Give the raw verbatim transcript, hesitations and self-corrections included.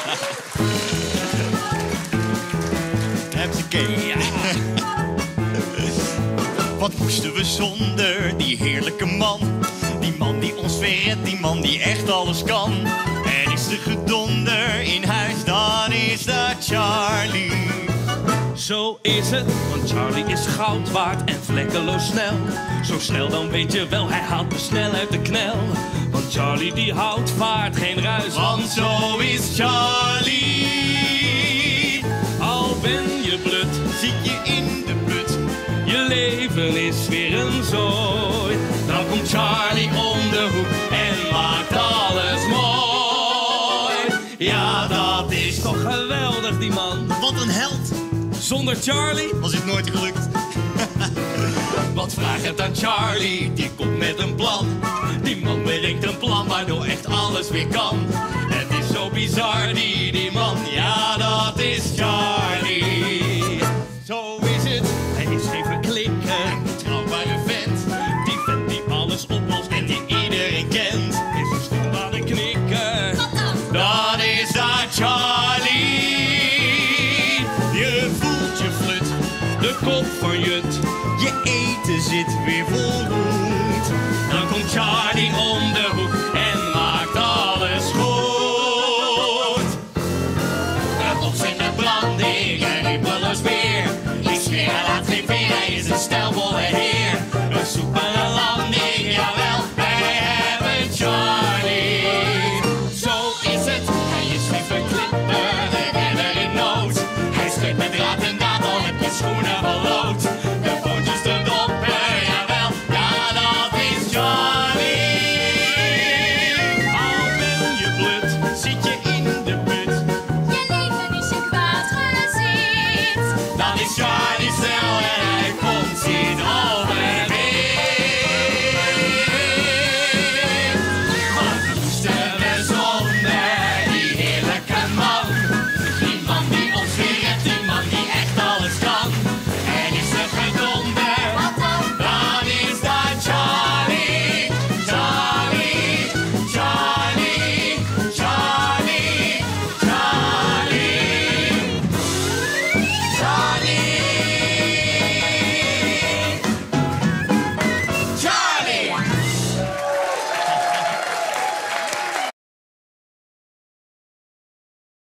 Ja. Wat moesten we zonder die heerlijke man? Die man die ons verredt, die man die echt alles kan. En is er gedonder in huis, dan is dat Charlie. Zo is het, want Charlie is goud waard en vlekkeloos snel. Zo snel, dan weet je wel, hij haalt me snel uit de knel. Want Charlie die houdt vaart, geen ruis, Want zo is Charlie. Al ben je blut, Zit je in de put, je leven is weer een zooi. dan komt Charlie om de hoek en maakt alles mooi. Ja, dat is toch... Toch geweldig die man. Wat een held. Zonder Charlie Was dit nooit gelukt? Wat vraag het aan Charlie, die komt met een plan. Die man bedenkt een plan waardoor echt alles weer kan. Het is zo bizar, die, die man, ja dat is Charlie. Zo is het, hij is geen verklikker. een betrouwbare vent. Die vent die alles oplost En die iedereen kent. is een stoel aan de knikker. Dat is dat Charlie. Je voelt je flut, De kop van Jut. je eten zit weer vol